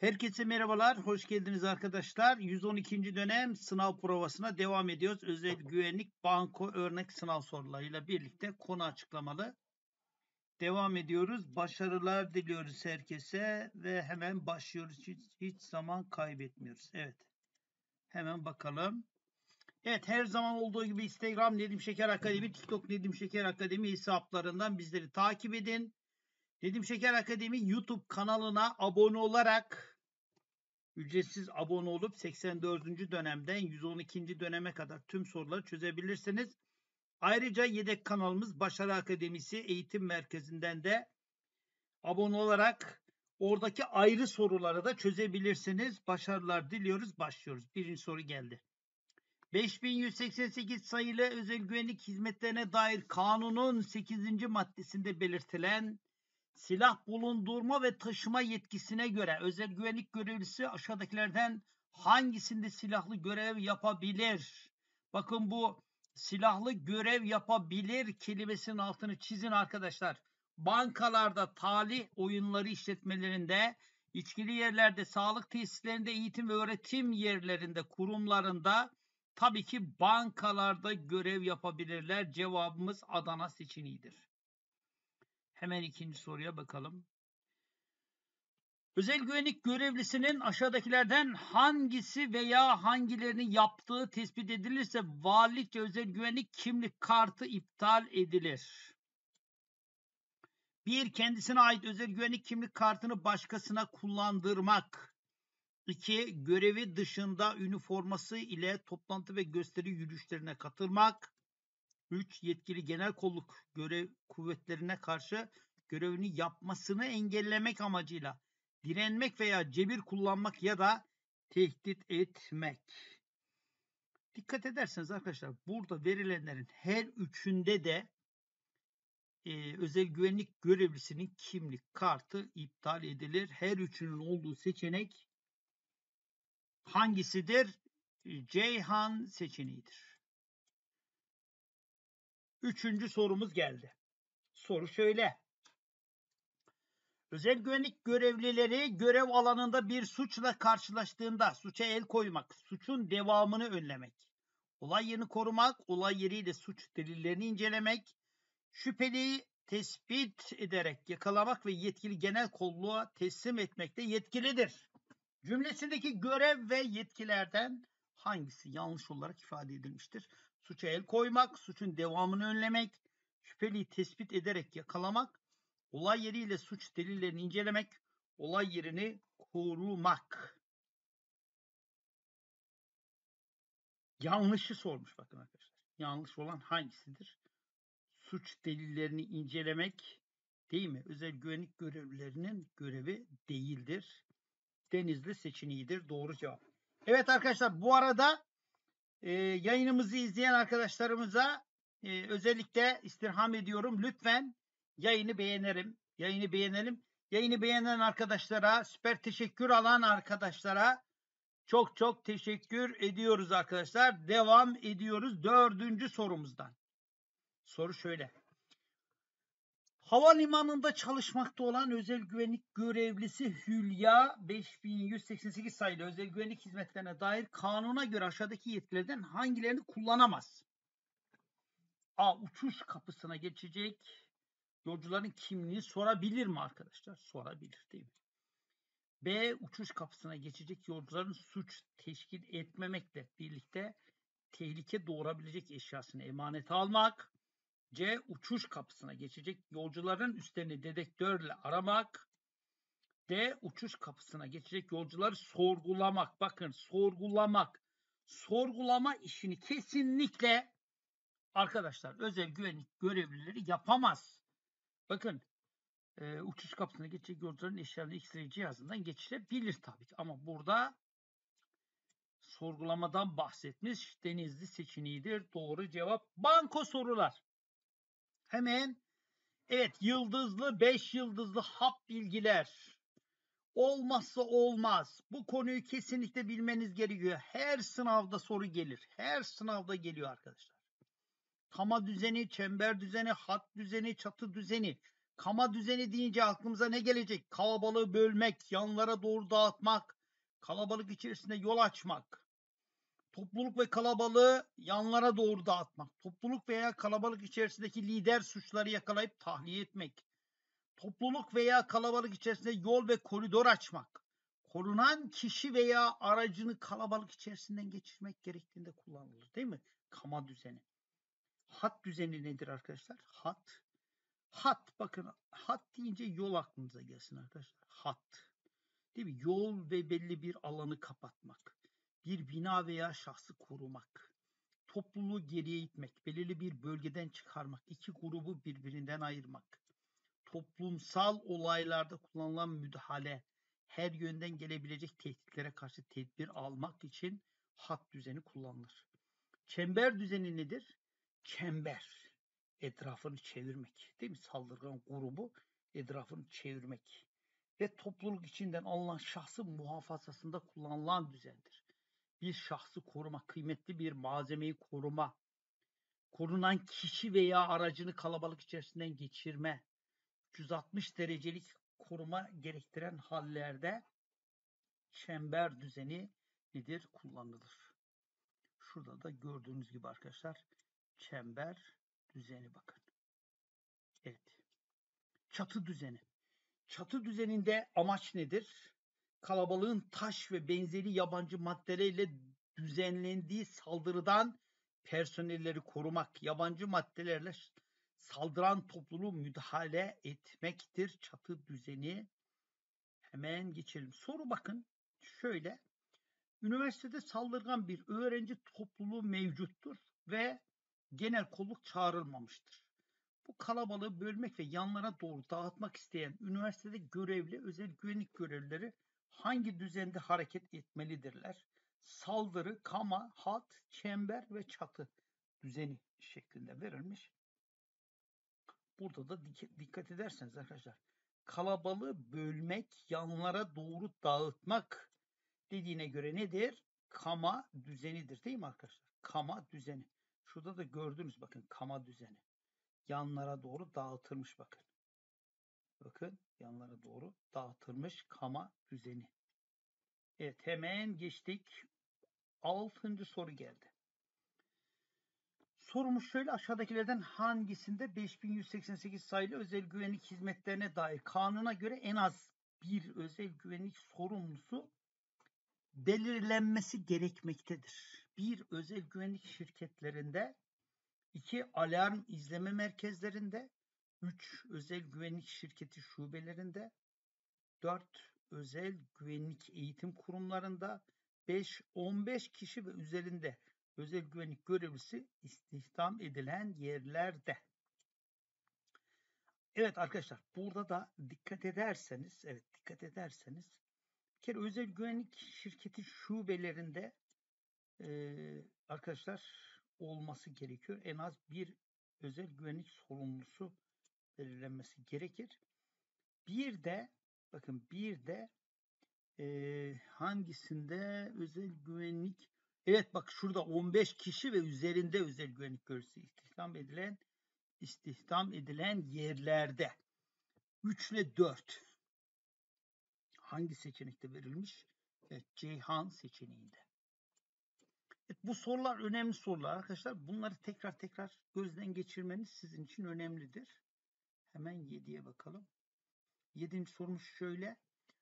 Herkese merhabalar, hoş geldiniz arkadaşlar. 112. dönem sınav provasına devam ediyoruz. Özel güvenlik banko örnek sınav sorularıyla birlikte konu açıklamalı. Devam ediyoruz. Başarılar diliyoruz herkese ve hemen başlıyoruz. Hiç zaman kaybetmiyoruz. Evet, hemen bakalım. Evet, her zaman olduğu gibi Instagram Nedim Şeker Akademi, TikTok Nedim Şeker Akademi hesaplarından bizleri takip edin. Nedim Şeker Akademi YouTube kanalına abone olarak ücretsiz abone olup 84. dönemden 112. döneme kadar tüm soruları çözebilirsiniz. Ayrıca yedek kanalımız Başarı Akademisi Eğitim Merkezi'nden de abone olarak oradaki ayrı soruları da çözebilirsiniz. Başarılar diliyoruz. Başlıyoruz. Birinci soru geldi. 5188 sayılı özel güvenlik hizmetlerine dair kanunun 8. maddesinde belirtilen silah bulundurma ve taşıma yetkisine göre özel güvenlik görevlisi aşağıdakilerden hangisinde silahlı görev yapabilir? Bakın bu silahlı görev yapabilir kelimesinin altını çizin arkadaşlar. Bankalarda, talih oyunları işletmelerinde, içkili yerlerde, sağlık tesislerinde, eğitim ve öğretim yerlerinde, kurumlarında, tabii ki bankalarda görev yapabilirler. Cevabımız Adana seçeneğidir. Hemen ikinci soruya bakalım. Özel güvenlik görevlisinin aşağıdakilerden hangisi veya hangilerinin yaptığı tespit edilirse valilikçe özel güvenlik kimlik kartı iptal edilir. 1. Kendisine ait özel güvenlik kimlik kartını başkasına kullandırmak. 2. Görevi dışında üniforması ile toplantı ve gösteri yürüyüşlerine katılmak. 3. Yetkili genel kolluk görev kuvvetlerine karşı görevini yapmasını engellemek amacıyla direnmek veya cebir kullanmak ya da tehdit etmek. Dikkat ederseniz arkadaşlar burada verilenlerin her üçünde de özel güvenlik görevlisinin kimlik kartı iptal edilir. Her üçünün olduğu seçenek hangisidir? Ceyhan seçeneğidir. Üçüncü sorumuz geldi. Soru şöyle. Özel güvenlik görevlileri görev alanında bir suçla karşılaştığında suça el koymak, suçun devamını önlemek, olay yerini korumak, olay yeriyle suç delillerini incelemek, şüpheliyi tespit ederek yakalamak ve yetkili genel kolluğa teslim etmekte yetkilidir. Cümlesindeki görev ve yetkilerden hangisi yanlış olarak ifade edilmiştir? Suça el koymak, suçun devamını önlemek, şüpheliyi tespit ederek yakalamak, olay yeriyle suç delillerini incelemek, olay yerini korumak. Yanlışı sormuş bakın arkadaşlar. Yanlış olan hangisidir? Suç delillerini incelemek değil mi? Özel güvenlik görevlilerinin görevi değildir. Denizli seçeneğidir. Doğru cevap. Evet arkadaşlar bu arada yayınımızı izleyen arkadaşlarımıza özellikle istirham ediyorum. Lütfen yayını beğenelim. Yayını beğenen arkadaşlara, süper teşekkür alan arkadaşlara çok teşekkür ediyoruz arkadaşlar. Devam ediyoruz 4. sorumuzdan. Soru şöyle. Havalimanında çalışmakta olan özel güvenlik görevlisi Hülya 5188 sayılı özel güvenlik hizmetlerine dair kanuna göre aşağıdaki yetkilerden hangilerini kullanamaz? A. Uçuş kapısına geçecek yolcuların kimliğini sorabilir mi arkadaşlar? Sorabilir değil mi? B. Uçuş kapısına geçecek yolcuların suç teşkil etmemekle birlikte tehlike doğurabilecek eşyasını emanete almak. C. Uçuş kapısına geçecek yolcuların üstlerini dedektörle aramak. D. Uçuş kapısına geçecek yolcuları sorgulamak. Bakın sorgulamak. Sorgulama işini kesinlikle arkadaşlar özel güvenlik görevlileri yapamaz. Bakın uçuş kapısına geçecek yolcuların eşyalarını X-ray cihazından geçirebilir tabii ki. Ama burada sorgulamadan bahsetmiş. Denizli seçeneğidir. Doğru cevap. Banko sorular. Hemen evet yıldızlı 5 yıldızlı hap bilgiler. Olmazsa olmaz. Bu konuyu kesinlikle bilmeniz gerekiyor. Her sınavda soru gelir. Her sınavda geliyor arkadaşlar. Tama düzeni, çember düzeni, hat düzeni, çatı düzeni. Kama düzeni deyince aklımıza ne gelecek? Kalabalığı bölmek, yanlara doğru dağıtmak, kalabalık içerisinde yol açmak. Topluluk ve kalabalığı yanlara doğru dağıtmak. Topluluk veya kalabalık içerisindeki lider suçları yakalayıp tahliye etmek. Topluluk veya kalabalık içerisinde yol ve koridor açmak. Korunan kişi veya aracını kalabalık içerisinden geçirmek gerektiğinde kullanılır, değil mi? Kama düzeni. Hat düzeni nedir arkadaşlar? Hat, bakın hat deyince yol aklınıza gelsin arkadaşlar. Hat. Değil mi? Yol ve belli bir alanı kapatmak. Bir bina veya şahsı korumak. Topluluğu geriye itmek. Belirli bir bölgeden çıkarmak. İki grubu birbirinden ayırmak. Toplumsal olaylarda kullanılan müdahale. Her yönden gelebilecek tehditlere karşı tedbir almak için hat düzeni kullanılır. Çember düzeni nedir? Çember. Etrafını çevirmek. Değil mi? Saldırgan grubu etrafını çevirmek. Ve topluluk içinden alınan şahsın muhafazasında kullanılan düzendir. Bir şahsı koruma, kıymetli bir malzemeyi koruma, korunan kişi veya aracını kalabalık içerisinden geçirme, 360 derecelik koruma gerektiren hallerde çember düzeni nedir? Kullanılır. Şurada da gördüğünüz gibi arkadaşlar çember düzeni bakın. Evet. Çatı düzeni. Çatı düzeninde amaç nedir? Kalabalığın taş ve benzeri yabancı maddelerle düzenlendiği saldırıdan personelleri korumak, yabancı maddelerle saldıran topluluğu müdahale etmektir çatı düzeni. Hemen geçelim. Soru bakın şöyle. Üniversitede saldırgan bir öğrenci topluluğu mevcuttur ve genel kolluk çağrılmamıştır. Bu kalabalığı bölmek ve yanlara doğru dağıtmak isteyen üniversitede görevli özel güvenlik görevlileri hangi düzende hareket etmelidirler? Saldırı, kama, hat, çember ve çatı düzeni şeklinde verilmiş. Burada da dikkat ederseniz arkadaşlar kalabalığı bölmek, yanlara doğru dağıtmak dediğine göre nedir? Kama düzenidir değil mi arkadaşlar? Kama düzeni. Şurada da gördünüz bakın kama düzeni. Yanlara doğru dağıtılmış bakın. Bakın yanlara doğru dağıtılmış kama düzeni. Evet hemen geçtik. 6. soru geldi. Sorumuz şöyle, aşağıdakilerden hangisinde 5188 sayılı özel güvenlik hizmetlerine dair kanuna göre en az bir özel güvenlik sorumlusu belirlenmesi gerekmektedir? 1. Özel güvenlik şirketlerinde, 2. Alarm izleme merkezlerinde, 3. Özel güvenlik şirketi şubelerinde, 4. Özel güvenlik eğitim kurumlarında, 5. 15 kişi ve üzerinde özel güvenlik görevlisi istihdam edilen yerlerde. Evet arkadaşlar burada da dikkat ederseniz bir kere özel güvenlik şirketi şubelerinde arkadaşlar olması gerekiyor. En az bir özel güvenlik sorumlusu belirlenmesi gerekir. Bir de bakın hangisinde özel güvenlik, evet bak şurada 15 kişi ve üzerinde özel güvenlik görevlisi istihdam edilen yerlerde 3 ile 4 hangi seçenekte verilmiş? Evet, Ceyhan seçeneğinde. Evet, bu sorular önemli sorular arkadaşlar. Bunları tekrar gözden geçirmeniz sizin için önemlidir. Hemen 7'ye bakalım. 7. sorumuz şöyle.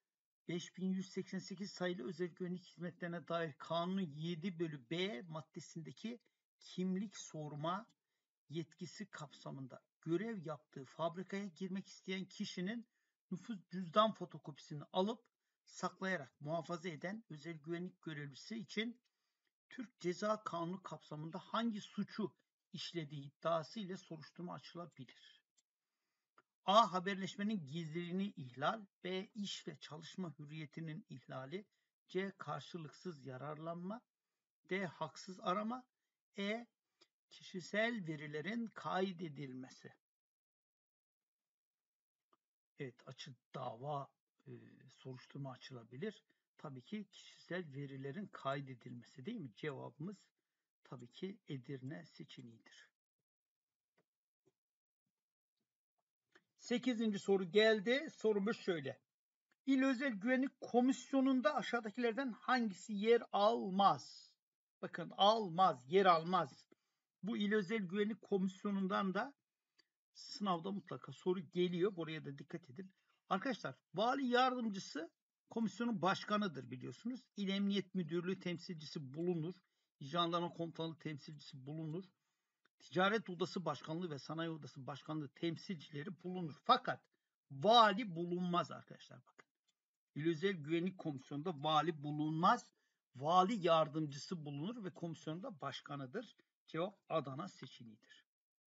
5188 sayılı özel güvenlik hizmetlerine dair kanunun 7/B maddesindeki kimlik sorma yetkisi kapsamında görev yaptığı fabrikaya girmek isteyen kişinin nüfus cüzdan fotokopisini alıp saklayarak muhafaza eden özel güvenlik görevlisi için Türk Ceza Kanunu kapsamında hangi suçu işlediği iddiası ile soruşturma açılabilir? A. Haberleşmenin gizliliğini ihlal, B. İş ve çalışma hürriyetinin ihlali, C. Karşılıksız yararlanma, D. Haksız arama, E. Kişisel verilerin kaydedilmesi. Evet, dava soruşturma açılabilir. Tabii ki kişisel verilerin kaydedilmesi değil mi? Cevabımız tabii ki Edirne seçeneğidir. 8. soru geldi. Sorumuz şöyle. İl Özel Güvenlik Komisyonu'nda aşağıdakilerden hangisi yer almaz? Bakın almaz, yer almaz. Bu İl Özel Güvenlik Komisyonu'ndan da sınavda mutlaka soru geliyor. Buraya da dikkat edin. Arkadaşlar, vali yardımcısı komisyonun başkanıdır biliyorsunuz. İl Emniyet Müdürlüğü temsilcisi bulunur. Jandarma Komutanlığı temsilcisi bulunur. Ticaret Odası Başkanlığı ve Sanayi Odası Başkanlığı temsilcileri bulunur. Fakat vali bulunmaz arkadaşlar, bakın. İl Özel Güvenlik Komisyonu'nda vali bulunmaz. Vali yardımcısı bulunur ve komisyonda başkanıdır. Cevap Adana seçeneğidir.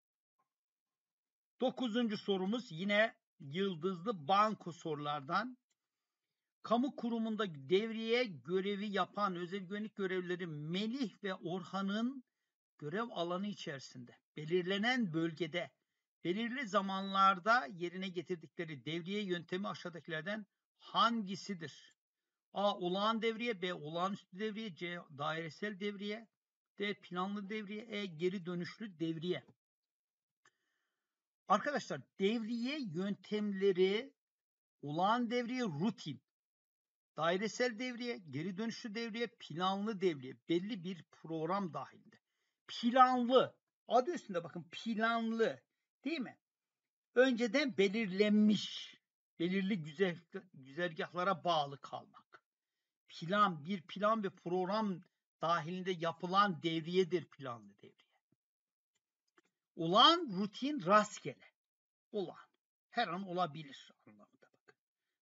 9. sorumuz yine yıldızlı banko sorulardan. Kamu kurumunda devriye görevi yapan özel güvenlik görevlileri Melih ve Orhan'ın görev alanı içerisinde belirlenen bölgede belirli zamanlarda yerine getirdikleri devriye yöntemi aşağıdakilerden hangisidir? A. Olağan devriye, B. Olağanüstü devriye, C. Dairesel devriye, D. Planlı devriye, E. Geri dönüşlü devriye. Arkadaşlar, devriye yöntemleri olağan devriye, rutin, dairesel devriye, geri dönüşlü devriye, planlı devriye, belli bir program dahilinde. Planlı, adı üstünde bakın, planlı değil mi? Önceden belirlenmiş, belirli güzergahlara bağlı kalmak. Bir plan ve program dahilinde yapılan devriyedir planlı devriye. Olağan, rutin, rastgele. Olağan. Her an olabilir anlamında bakın.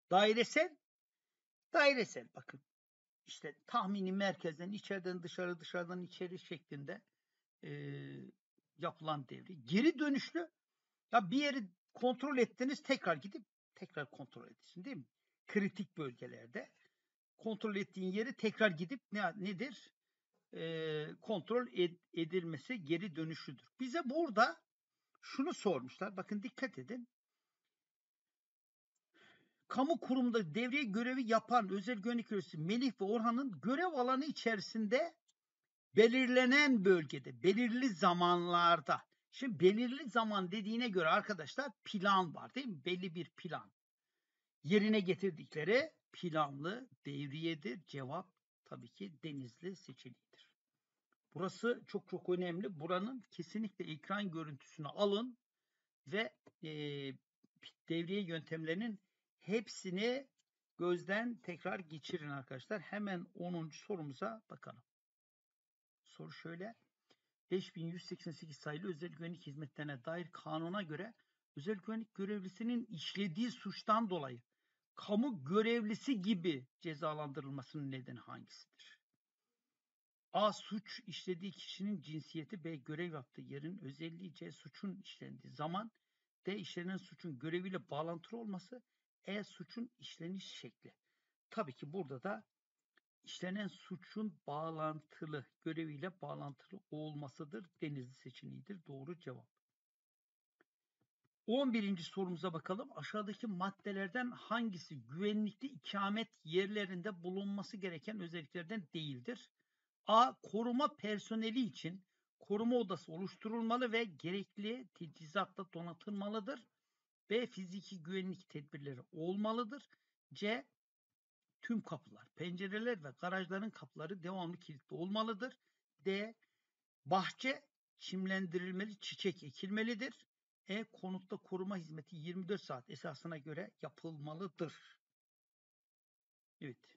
Dairesel bakın. İşte tahmini merkezden içeriden dışarı, dışarıdan içeri şeklinde yapılan devri. Geri dönüşlü, ya bir yeri kontrol ettiniz, tekrar gidip tekrar kontrol edilsin değil mi? Kritik bölgelerde kontrol ettiğin yeri tekrar gidip nedir? Kontrol edilmesi geri dönüşlüdür. Bize burada şunu sormuşlar. Bakın dikkat edin. Kamu kurumunda devriye görevi yapan özel güvenlik görevlisi Melih ve Orhan'ın görev alanı içerisinde belirlenen bölgede, belirli zamanlarda. Şimdi belirli zaman dediğine göre arkadaşlar plan var değil mi? Belli bir plan. Yerine getirdikleri planlı devriyedir. Cevap tabii ki Denizli seçeneğidir. Burası çok çok önemli. Buranın kesinlikle ekran görüntüsünü alın ve devriye yöntemlerinin hepsini gözden tekrar geçirin arkadaşlar. Hemen 10. sorumuza bakalım. Soru şöyle. 5188 sayılı özel güvenlik hizmetlerine dair kanuna göre özel güvenlik görevlisinin işlediği suçtan dolayı kamu görevlisi gibi cezalandırılmasının nedeni hangisidir? A. Suç işlediği kişinin cinsiyeti, B. Görev yaptığı yerin özelliği, C. Suçun işlendiği zaman, D. İşlenen suçun göreviyle bağlantılı olması, E. Suçun işleniş şekli. Tabii ki burada da işlenen suçun göreviyle bağlantılı olmasıdır. Denizli seçeneğidir. Doğru cevap. 11. sorumuza bakalım. Aşağıdaki maddelerden hangisi güvenlikli ikamet yerlerinde bulunması gereken özelliklerden değildir? A. Koruma personeli için koruma odası oluşturulmalı ve gerekli teçhizatla donatılmalıdır. B. Fiziki güvenlik tedbirleri olmalıdır. C. Tüm kapılar, pencereler ve garajların kapıları devamlı kilitli olmalıdır. D. Bahçe çimlendirilmeli, çiçek ekilmelidir. E. Konutta koruma hizmeti 24 saat esasına göre yapılmalıdır. Evet.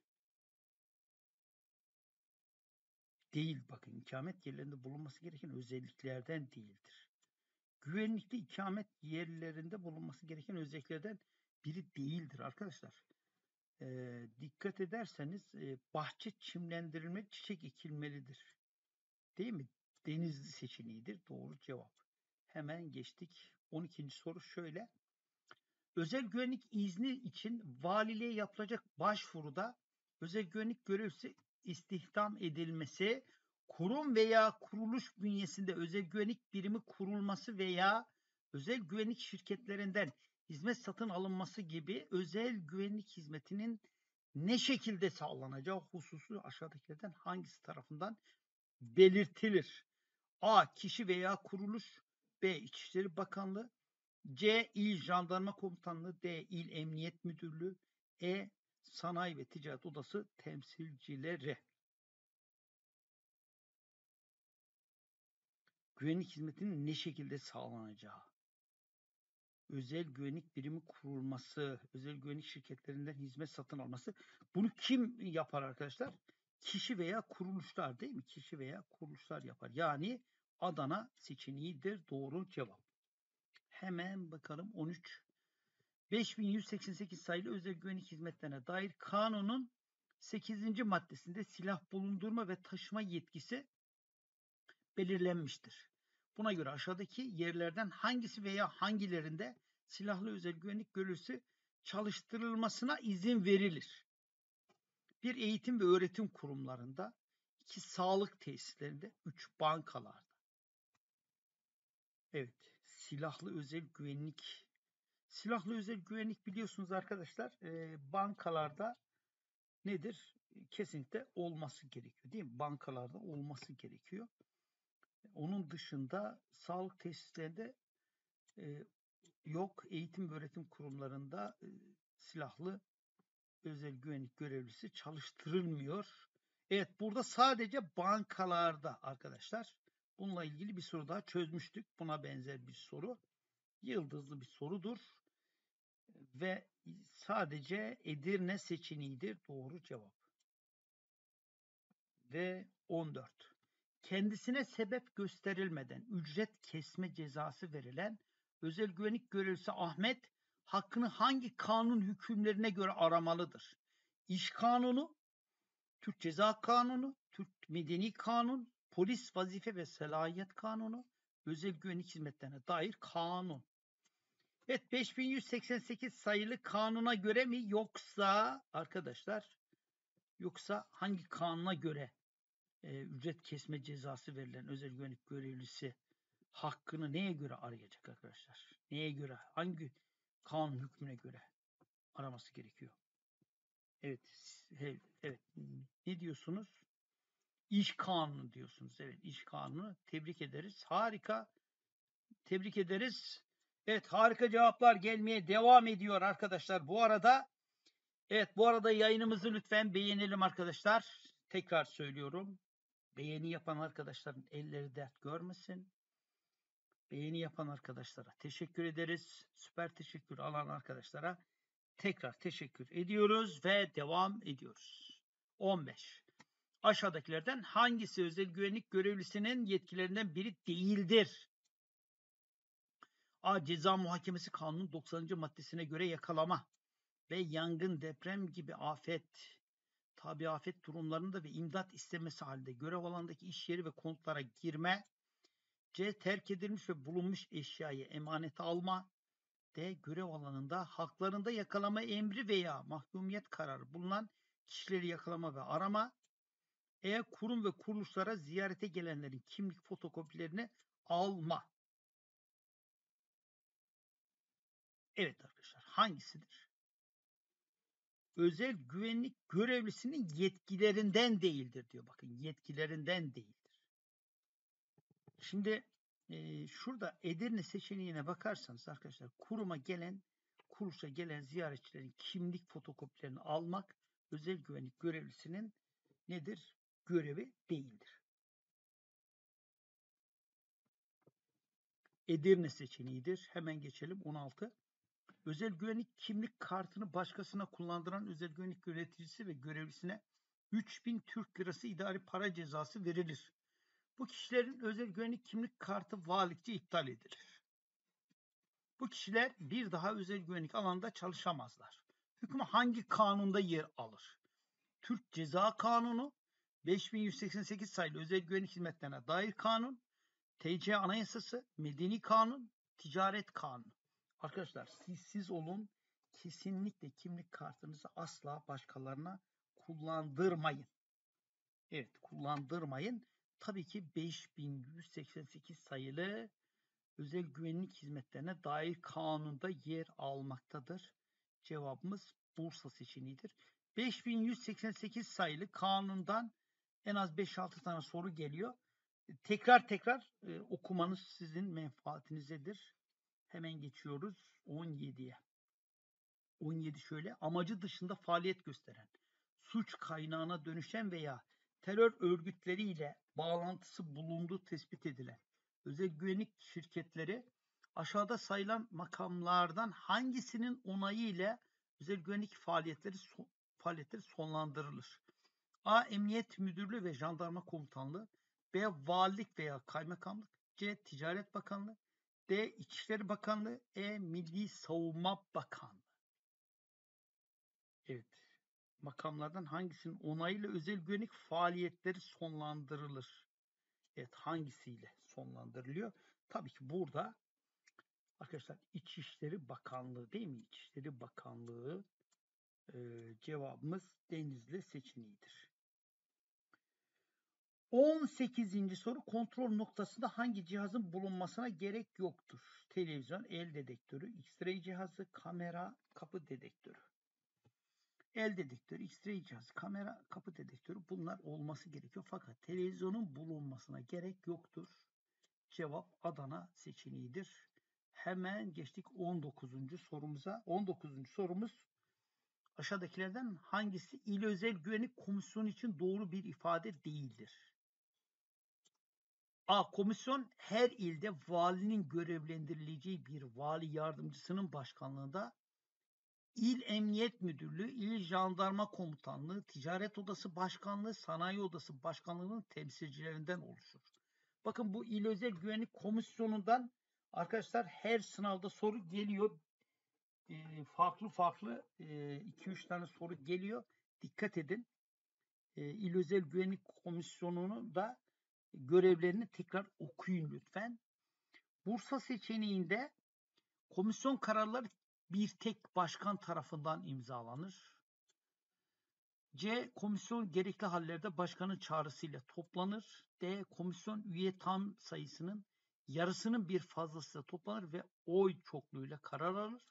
Değil, bakın, ikamet yerlerinde bulunması gereken özelliklerden değildir. Güvenlikli ikamet yerlerinde bulunması gereken özelliklerden biri değildir arkadaşlar. Dikkat ederseniz bahçe çimlendirilmeli, çiçek ekilmelidir. Değil mi? Denizli seçeneğidir. Doğru cevap. Hemen geçtik. 12. soru şöyle. Özel güvenlik izni için valiliğe yapılacak başvuruda özel güvenlik görevlisi istihdam edilmesi, kurum veya kuruluş bünyesinde özel güvenlik birimi kurulması veya özel güvenlik şirketlerinden hizmet satın alınması gibi özel güvenlik hizmetinin ne şekilde sağlanacağı hususu aşağıdakilerden hangisi tarafından belirtilir? A. Kişi veya kuruluş, B. İçişleri Bakanlığı, C. İl Jandarma Komutanlığı. D. İl Emniyet Müdürlüğü. E. Sanayi ve Ticaret Odası temsilcileri. Güvenlik hizmetinin ne şekilde sağlanacağı. Özel güvenlik birimi kurulması, özel güvenlik şirketlerinden hizmet satın alması. Bunu kim yapar arkadaşlar? Kişi veya kuruluşlar, değil mi? Kişi veya kuruluşlar yapar. Yani Adana seçeneğidir doğru cevap. Hemen bakalım 13. 5188 sayılı özel güvenlik hizmetlerine dair kanunun 8. maddesinde silah bulundurma ve taşıma yetkisi belirlenmiştir. Buna göre aşağıdaki yerlerden hangisi veya hangilerinde silahlı özel güvenlik görevlisi çalıştırılmasına izin verilir? 1. Eğitim ve öğretim kurumlarında, 2. Sağlık tesislerinde, 3. Bankalarda. Evet, silahlı özel güvenlik. Silahlı özel güvenlik biliyorsunuz arkadaşlar, bankalarda nedir? Kesinlikle olması gerekiyor, değil mi? Bankalarda olması gerekiyor. Onun dışında sağlık tesislerinde yok. Eğitim ve öğretim kurumlarında silahlı özel güvenlik görevlisi çalıştırılmıyor. Evet, burada sadece bankalarda arkadaşlar. Bununla ilgili bir soru daha çözmüştük. Buna benzer bir soru. Yıldızlı bir sorudur. Ve sadece Edirne seçeneğidir doğru cevap. Ve 14. Kendisine sebep gösterilmeden ücret kesme cezası verilen özel güvenlik görevlisi Ahmet hakkını hangi kanun hükümlerine göre aramalıdır? İş Kanunu, Türk Ceza Kanunu, Türk Medeni Kanun, Polis Vazife ve Selahiyet Kanunu, özel güvenlik hizmetlerine dair kanun. Evet, 5188 sayılı kanuna göre mi yoksa arkadaşlar, yoksa hangi kanuna göre ücret kesme cezası verilen özel güvenlik görevlisi hakkını neye göre arayacak arkadaşlar? Neye göre? Hangi kanun hükmüne göre araması gerekiyor? Evet, evet. Ne diyorsunuz? İş kanunu diyorsunuz. Evet, iş kanunu. Tebrik ederiz. Harika. Tebrik ederiz. Evet, harika cevaplar gelmeye devam ediyor arkadaşlar. Bu arada yayınımızı lütfen beğenelim arkadaşlar. Tekrar söylüyorum. Beğeni yapan arkadaşların elleri dert görmesin. Beğeni yapan arkadaşlara teşekkür ederiz. Süper teşekkür alan arkadaşlara tekrar teşekkür ediyoruz ve devam ediyoruz. 15. Aşağıdakilerden hangisi özel güvenlik görevlisinin yetkilerinden biri değildir? A. Ceza Muhakemesi Kanunu 90. maddesine göre yakalama ve yangın, deprem gibi tabi afet durumlarında ve imdat istemesi halinde görev alanındaki iş yeri ve konutlara girme. C. Terk edilmiş ve bulunmuş eşyayı emanete alma. D. Görev alanında haklarında yakalama emri veya mahkumiyet kararı bulunan kişileri yakalama ve arama. E. Kurum ve kuruluşlara ziyarete gelenlerin kimlik fotokopilerini alma. Evet arkadaşlar, hangisidir? Özel güvenlik görevlisinin yetkilerinden değildir diyor. Bakın, yetkilerinden değildir. Şimdi şurada Edirne seçeneğine bakarsanız arkadaşlar, kuruluşa gelen ziyaretçilerin kimlik fotokopilerini almak özel güvenlik görevlisinin nedir? Görevi değildir. Edirne seçeneğidir. Hemen geçelim 16. Özel güvenlik kimlik kartını başkasına kullandıran özel güvenlik yöneticisi ve görevlisine 3000 Türk Lirası idari para cezası verilir. Bu kişilerin özel güvenlik kimlik kartı valilikçe iptal edilir. Bu kişiler bir daha özel güvenlik alanında çalışamazlar. Hükmü hangi kanunda yer alır? Türk Ceza Kanunu, 5188 sayılı özel güvenlik hizmetlerine dair kanun, TC Anayasası, Medeni Kanun, Ticaret Kanunu. Arkadaşlar, siz olun, kesinlikle kimlik kartınızı asla başkalarına kullandırmayın. Evet, kullandırmayın. Tabii ki 5188 sayılı özel güvenlik hizmetlerine dair kanunda yer almaktadır. Cevabımız Bursa seçeneğidir. 5188 sayılı kanundan en az 5-6 tane soru geliyor. Tekrar okumanız sizin menfaatinizedir. Hemen geçiyoruz 17'ye. 17 şöyle: amacı dışında faaliyet gösteren, suç kaynağına dönüşen veya terör örgütleriyle bağlantısı bulunduğu tespit edilen özel güvenlik şirketleri aşağıda sayılan makamlardan hangisinin onayı ile özel güvenlik faaliyetleri sonlandırılır? A. Emniyet Müdürlüğü ve Jandarma Komutanlığı, B. Valilik veya Kaymakamlık, C. Ticaret Bakanlığı, D. İçişleri Bakanlığı, E. Milli Savunma Bakanlığı. Evet. Makamlardan hangisinin onayıyla özel güvenlik faaliyetleri sonlandırılır? Evet, hangisiyle sonlandırılıyor? Tabii ki burada arkadaşlar İçişleri Bakanlığı değil mi? İçişleri Bakanlığı cevabımız Denizli seçeneğidir. 18. soru: kontrol noktasında hangi cihazın bulunmasına gerek yoktur? Televizyon, el dedektörü, X-ray cihazı, kamera, kapı dedektörü. El dedektörü, X-ray cihazı, kamera, kapı dedektörü, bunlar olması gerekiyor. Fakat televizyonun bulunmasına gerek yoktur. Cevap Adana seçeneğidir. Hemen geçtik 19. sorumuza. 19. sorumuz: aşağıdakilerden hangisi İl Özel Güvenlik Komisyonu için doğru bir ifade değildir? A. Komisyon her ilde valinin görevlendirileceği bir vali yardımcısının başkanlığında İl Emniyet Müdürlüğü, İl Jandarma Komutanlığı, Ticaret Odası Başkanlığı, Sanayi Odası Başkanlığı'nın temsilcilerinden oluşur. Bakın, bu İl Özel Güvenlik Komisyonu'ndan arkadaşlar her sınavda soru geliyor. Farklı 2-3 tane soru geliyor. Dikkat edin. İl Özel Güvenlik Komisyonu'nu da görevlerini tekrar okuyun lütfen. Bursa seçeneğinde komisyon kararları bir tek başkan tarafından imzalanır. C. Komisyon gerekli hallerde başkanın çağrısıyla toplanır. D. Komisyon üye tam sayısının yarısının bir fazlasıyla toplanır ve oy çokluğuyla karar alır.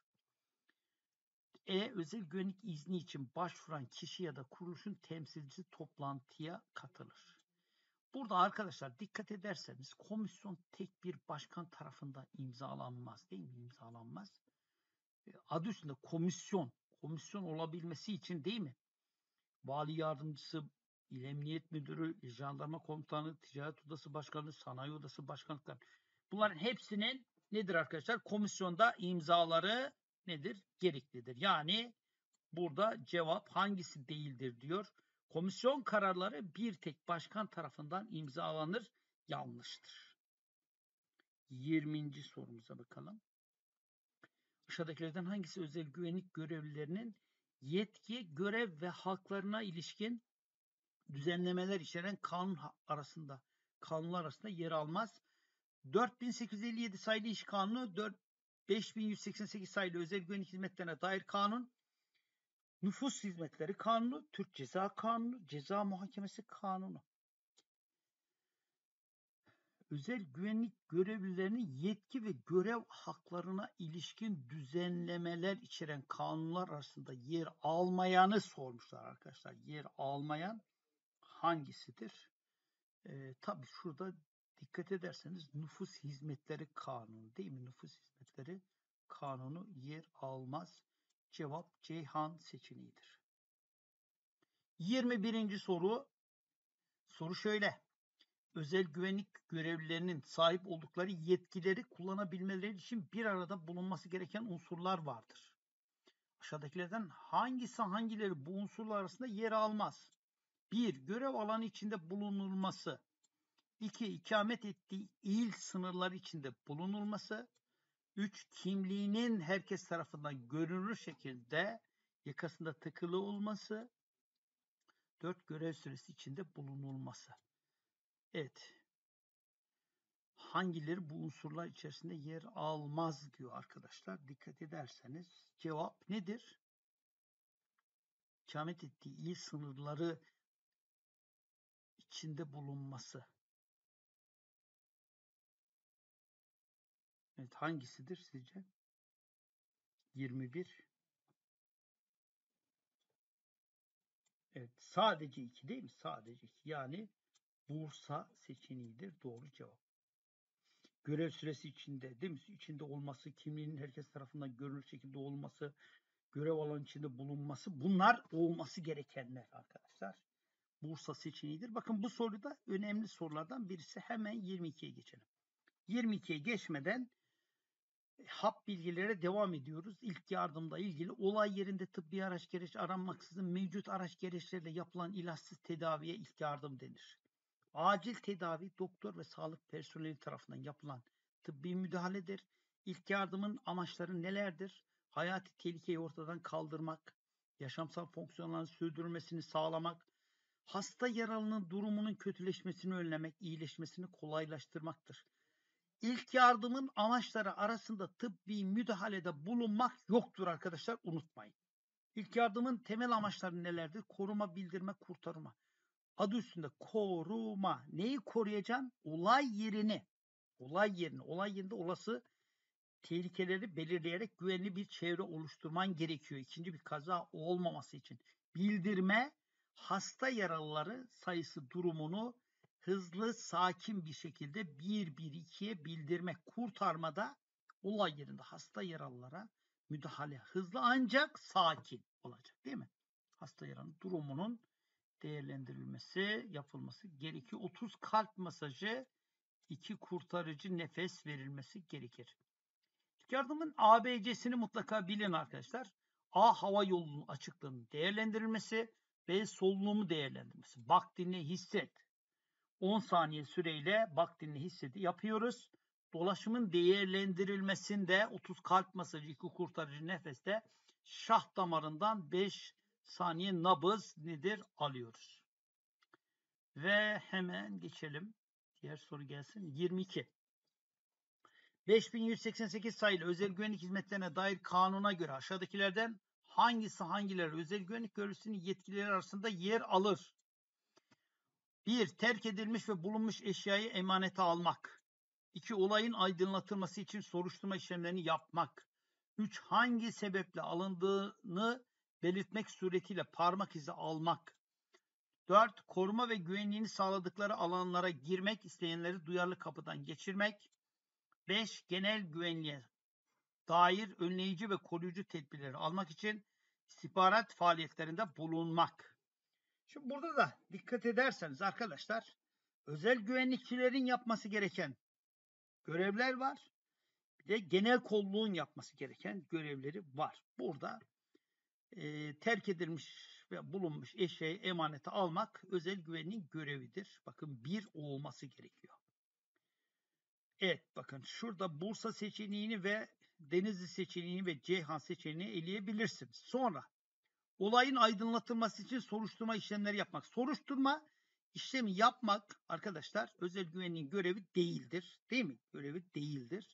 E. Özel güvenlik izni için başvuran kişi ya da kuruluşun temsilcisi toplantıya katılır. Burada arkadaşlar dikkat ederseniz komisyon tek bir başkan tarafından imzalanmaz, değil mi? İmzalanmaz. Adı üstünde komisyon. Komisyon olabilmesi için, değil mi? Vali yardımcısı, İl Emniyet Müdürü, Jandarma Komutanı, Ticaret Odası Başkanı, Sanayi Odası Başkanlıkları. Bunların hepsinin nedir arkadaşlar? Komisyonda imzaları nedir? Gereklidir. Yani burada cevap hangisi değildir diyor. Komisyon kararları bir tek başkan tarafından imzalanır. Yanlıştır. 20. sorumuza bakalım. Aşağıdakilerden hangisi özel güvenlik görevlilerinin yetki, görev ve haklarına ilişkin düzenlemeler içeren kanunlar arasında yer almaz? 4857 sayılı İş Kanunu, 5188 sayılı Özel Güvenlik Hizmetlerine dair kanun, Nüfus Hizmetleri Kanunu, Türk Ceza Kanunu, Ceza Muhakemesi Kanunu. Özel güvenlik görevlilerinin yetki ve görev haklarına ilişkin düzenlemeler içeren kanunlar arasında yer almayanı sormuşlar arkadaşlar. Yer almayan hangisidir? Tabii şurada dikkat ederseniz Nüfus Hizmetleri Kanunu, değil mi? Nüfus Hizmetleri Kanunu yer almaz. Cevap Ceyhan seçeneğidir. 21. soru. Soru şöyle: özel güvenlik görevlilerinin sahip oldukları yetkileri kullanabilmeleri için bir arada bulunması gereken unsurlar vardır. Aşağıdakilerden hangileri bu unsurlar arasında yer almaz? 1. Görev alanı içinde bulunulması. 2. İkamet ettiği il sınırları içinde bulunulması. 3. Kimliğinin herkes tarafından görünür şekilde yakasında takılı olması. 4. Görev süresi içinde bulunulması. Evet. Hangileri bu unsurlar içerisinde yer almaz diyor arkadaşlar. Dikkat ederseniz cevap nedir? İkamet ettiği il sınırları içinde bulunması. Evet, hangisidir sizce? 21. Evet, sadece 2 değil mi? Sadece 2. Yani Bursa seçeneğidir doğru cevap. görev süresi içinde, değil mi? İçinde olması, kimliğinin herkes tarafından görünür şekilde olması, görev alanı içinde bulunması, bunlar olması gerekenler arkadaşlar. Bursa seçeneğidir. Bakın bu soruda önemli sorulardan birisi. Hemen 22'ye geçelim. 22'ye geçmeden hap bilgilere devam ediyoruz. İlk yardımla ilgili olay yerinde tıbbi araç gereç aranmaksızın mevcut araç gereçlerle yapılan ilaçsız tedaviye ilk yardım denir. Acil tedavi doktor ve sağlık personeli tarafından yapılan tıbbi müdahaledir. İlk yardımın amaçları nelerdir? Hayati tehlikeyi ortadan kaldırmak, yaşamsal fonksiyonların sürdürülmesini sağlamak, hasta yaralının durumunun kötüleşmesini önlemek, iyileşmesini kolaylaştırmaktır. İlk yardımın amaçları arasında tıbbi müdahalede bulunmak yoktur arkadaşlar, unutmayın. İlk yardımın temel amaçları nelerdir? Koruma, bildirme, kurtarma. Adı üstünde koruma. Neyi koruyacaksın? Olay yerini. Olay yerinde olası tehlikeleri belirleyerek güvenli bir çevre oluşturman gerekiyor. İkinci bir kaza olmaması için. Bildirme, hasta yaralıları sayısı durumunu hızlı, sakin bir şekilde 112'ye bildirmek. Kurtarmada olay yerinde hasta yaralılara müdahale hızlı ancak sakin olacak, değil mi? Hasta yaralının durumunun değerlendirilmesi, yapılması gerekiyor. 30 kalp masajı, 2 kurtarıcı nefes verilmesi gerekir. İlk yardımın ABC'sini mutlaka bilin arkadaşlar. A. Hava yolunun açıklığının değerlendirilmesi. B. Solunumu değerlendirmesi. Bak, dinle, hisset. 10 saniye süreyle bak, dinle, hissedi yapıyoruz. Dolaşımın değerlendirilmesinde 30 kalp masajı, 2 kurtarıcı nefeste şah damarından 5 saniye nabız nedir alıyoruz. Ve hemen geçelim. Diğer soru gelsin. 22. 5188 sayılı özel güvenlik hizmetlerine dair kanuna göre aşağıdakilerden hangileri özel güvenlik görevlisinin yetkileri arasında yer alır? 1. Terk edilmiş ve bulunmuş eşyayı emanete almak. 2. Olayın aydınlatılması için soruşturma işlemlerini yapmak. 3. Hangi sebeple alındığını belirtmek suretiyle parmak izi almak. 4. Koruma ve güvenliğini sağladıkları alanlara girmek, isteyenleri duyarlı kapıdan geçirmek. 5. Genel güvenliğe dair önleyici ve koruyucu tedbirleri almak için istihbarat faaliyetlerinde bulunmak. Şimdi burada da dikkat ederseniz arkadaşlar, özel güvenlikçilerin yapması gereken görevler var. Bir de genel kolluğun yapması gereken görevleri var. Burada terk edilmiş ve bulunmuş eşyayı emanete almak özel güvenliğin görevidir. Bakın, bir olması gerekiyor. Evet, bakın şurada Bursa seçeneğini ve Denizli seçeneğini ve Ceyhan seçeneğini eleyebilirsiniz. Sonra olayın aydınlatılması için soruşturma işlemleri yapmak. Soruşturma işlemi yapmak arkadaşlar özel güvenliğin görevi değildir. Değil mi? Görevi değildir.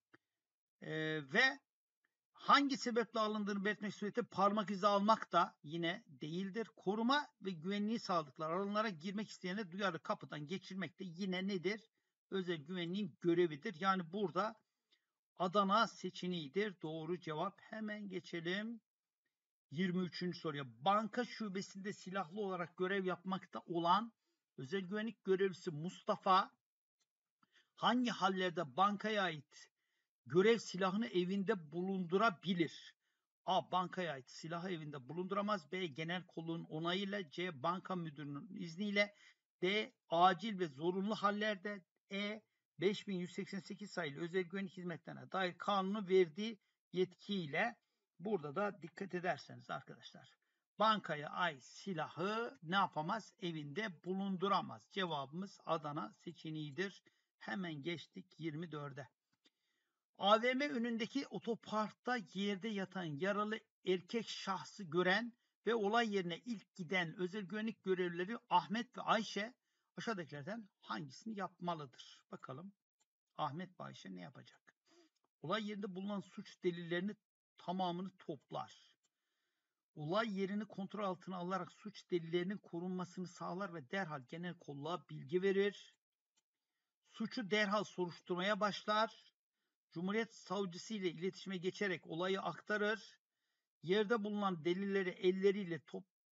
Ve hangi sebeple alındığını belirtmek suretiyle parmak izi almak da yine değildir. Koruma ve güvenliği sağladıkları alanlara girmek isteyenleri duyarlı kapıdan geçirmek de yine nedir? Özel güvenliğin görevidir. Yani burada Adana seçeneğidir. Doğru cevap. Hemen geçelim 23. soruya. Banka şubesinde silahlı olarak görev yapmakta olan özel güvenlik görevlisi Mustafa hangi hallerde bankaya ait görev silahını evinde bulundurabilir? A. Bankaya ait silahı evinde bulunduramaz. B. Genel kolluğun onayıyla. C. Banka müdürünün izniyle. D. Acil ve zorunlu hallerde. E. 5188 sayılı özel güvenlik hizmetlerine dair kanunu verdiği yetkiyle. Burada da dikkat ederseniz arkadaşlar, bankaya ait silahı ne yapamaz? Evinde bulunduramaz. Cevabımız Adana seçeneğidir. Hemen geçtik 24'e. AVM önündeki otoparkta yerde yatan yaralı erkek şahsı gören ve olay yerine ilk giden özel güvenlik görevlileri Ahmet ve Ayşe aşağıdakilerden hangisini yapmalıdır? Bakalım Ahmet ve Ayşe ne yapacak? Olay yerinde bulunan suç delillerini tamamını toplar. Olay yerini kontrol altına alarak suç delillerinin korunmasını sağlar ve derhal genel kolluğa bilgi verir. Suçu derhal soruşturmaya başlar. Cumhuriyet savcısı ile iletişime geçerek olayı aktarır. Yerde bulunan delilleri elleriyle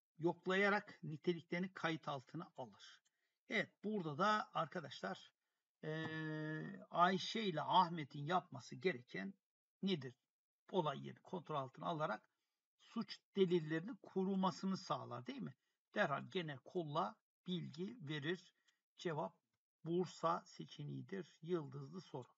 yoklayarak niteliklerini kayıt altına alır. Evet, burada da arkadaşlar Ayşe ile Ahmet'in yapması gereken nedir? Olay yeri kontrol altına alarak suç delillerinin korumasını sağlar, değil mi? Derhal genel kolla bilgi verir. Cevap Bursa seçeneğidir. Yıldızlı soru.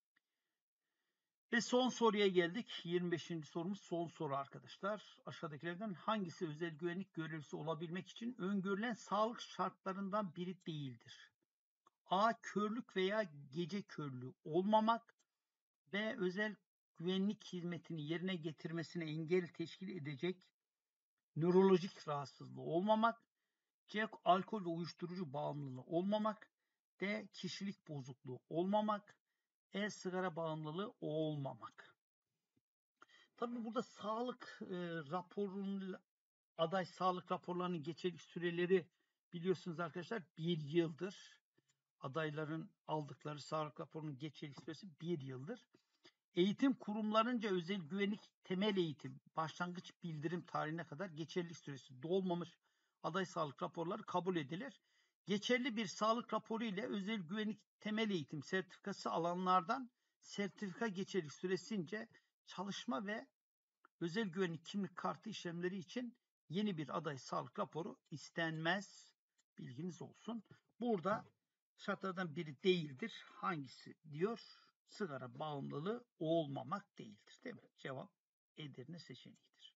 Ve son soruya geldik. 25. sorumuz son soru arkadaşlar. Aşağıdakilerden hangisi özel güvenlik görevlisi olabilmek için öngörülen sağlık şartlarından biri değildir? A. Körlük veya gece körlüğü olmamak. B. Özel güvenlik hizmetini yerine getirmesine engel teşkil edecek nörolojik rahatsızlığı olmamak. C. Alkol ve uyuşturucu bağımlılığı olmamak. D. Kişilik bozukluğu olmamak. E. Sigara bağımlılığı olmamak. Tabii burada sağlık raporunun aday sağlık raporlarının geçerlilik süreleri biliyorsunuz arkadaşlar 1 yıldır. Adayların aldıkları sağlık raporunun geçerlilik süresi 1 yıldır. Eğitim kurumlarınca özel güvenlik temel eğitim başlangıç bildirim tarihine kadar geçerlilik süresi dolmamış aday sağlık raporları kabul edilir. Geçerli bir sağlık raporu ile özel güvenlik temel eğitim sertifikası alanlardan sertifika geçerlilik süresince çalışma ve özel güvenlik kimlik kartı işlemleri için yeni bir aday sağlık raporu istenmez. Bilginiz olsun. Burada şartlardan biri değildir. Hangisi diyor? Sigara bağımlılığı olmamak değildir. Değil mi? Cevap Edirne seçeneğidir.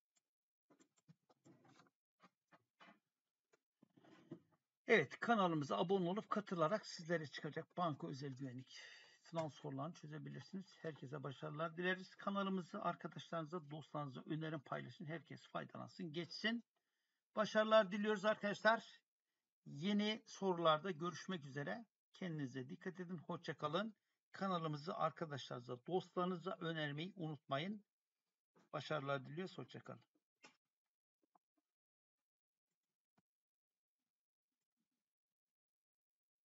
Evet, kanalımıza abone olup katılarak sizlere çıkacak banka özel güvenlik sınav sorularını çözebilirsiniz. Herkese başarılar dileriz. Kanalımızı arkadaşlarınıza, dostlarınıza önerin, paylaşın. Herkes faydalansın, geçsin. Başarılar diliyoruz arkadaşlar. Yeni sorularda görüşmek üzere. Kendinize dikkat edin. Hoşça kalın. Kanalımızı arkadaşlarınıza, dostlarınıza önermeyi unutmayın. Başarılar diliyoruz. Hoşça kalın.